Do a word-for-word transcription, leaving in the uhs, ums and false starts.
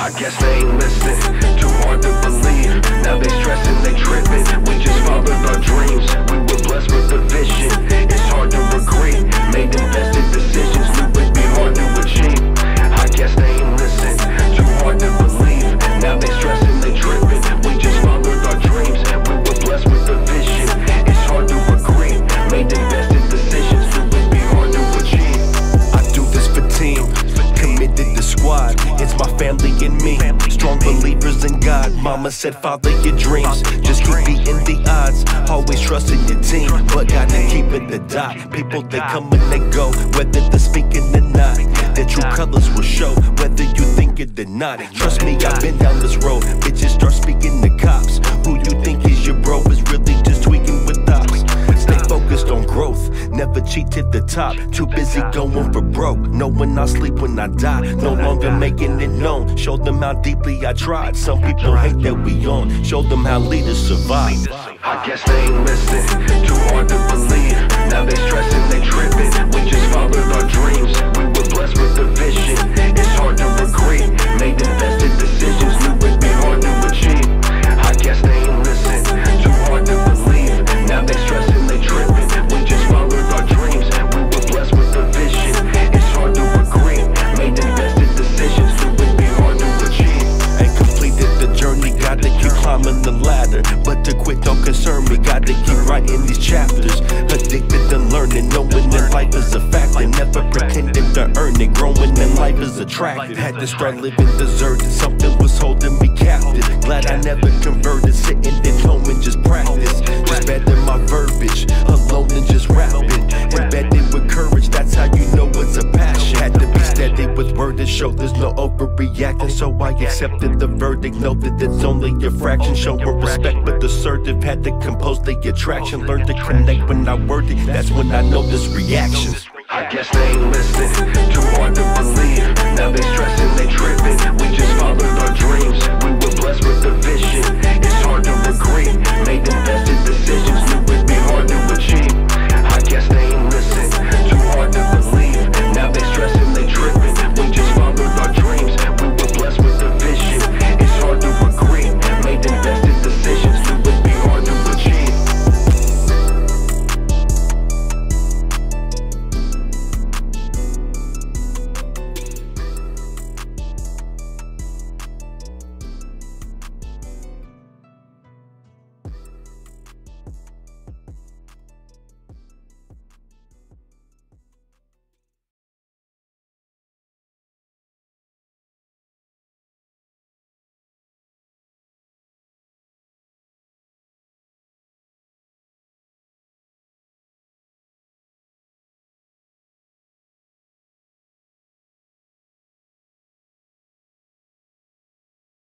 I guess they ain't listening, too hard to believe. Now they stressing, they tripping. We just followed our dreams. We were blessed with a vision. It's hard to regret. Made invested decisions, knew it'd be hard to achieve. I guess they ain't listening, too hard to believe. Now they stressing, they tripping. We just followed our dreams. We were blessed with a vision. It's hard to regret. Made invested decisions, knew it'd be hard to achieve. I do this for team, committed to squad. It's my family and me, strong believers in God. Mama said follow your dreams, just keep beating the odds. Always trusting your team, but gotta keep it the dot. People they come and they go, whether they're speaking or not. Their true colors will show, whether you think it or not. Trust me, I've been down this road. Bitches start speaking to cops. Who you think is your bro is really just tweaking with ops. Stay focused on growth, never cheat to the top. Too busy going for broke, knowing I'll sleep when I die. No longer making it known, show them how deeply I tried. Some people hate that we on, show them how leaders survive. I guess they ain't listening, too hard to believe. Now they stressing, they tripping. We just followed our dreams. We were blessed with a vision. It's hard to regret. Made invested decisions, knew it'd be hard to achieve. I guess they ain't listening, too hard to believe. Now they stressing, they tripping. We just followed our dreams. We were blessed with a vision. It's hard to regret. Made invested decisions, knew it'd be hard to achieve. Ain't completed the journey, gotta keep climbing the ladder. But to quit don't concern me, gotta keep writing these chapters. Addicted to learning, knowing that life is a factor. Never pretending to earn it, growing in life is attractive. Had to start living deserted, something was holding me captive. Glad I never converted, sitting at home and just practice. Just better my verbiage, alone and just rapping. Embedded with courage, that's how you know it's a passion. Had to be steady with word to show there's no overreacting. So I accepted the verdict, know that it's only a fraction. Showing respect but assertive, had to compose the attraction. Learn to connect when I word it, that's when I know this reaction. I guess they ain't listening, too hard to believe. Now they stressing, they tripping. We just followed our dreams. We were blessed with a vision. It's hard to regret. Made invested decisions.